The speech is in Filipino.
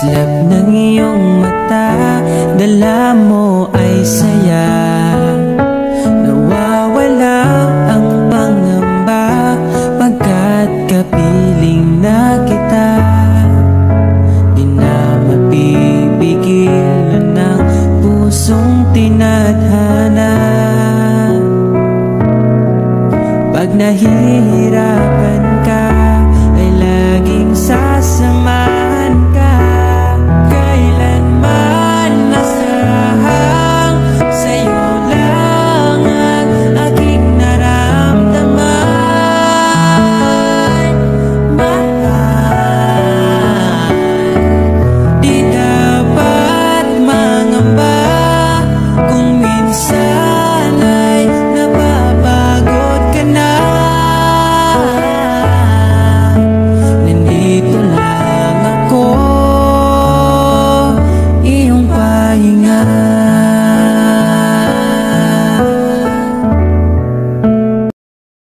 Islap ng iyong mata, dala mo ay saya. Nawawala ang pangamba pagkat kapiling na kita. Di na mapipigilan ng pusong tinadhana. Pag nahihirapan ka, ay laging sasamahan ka.